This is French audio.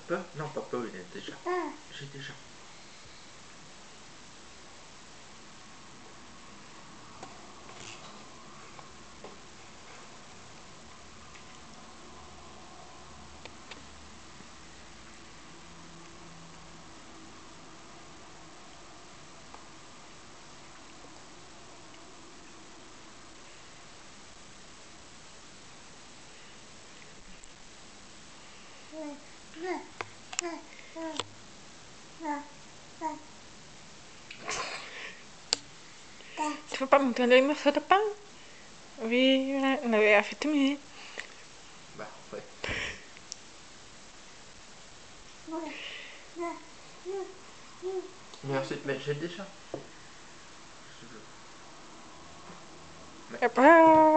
Papa? Non, papa, il est déjà. J'ai déjà. Tu veux pas me donner une morceau de pain? Oui, on avait affaire de mieux. Bah, ouais. Merci, mais j'ai déjà. Et bah...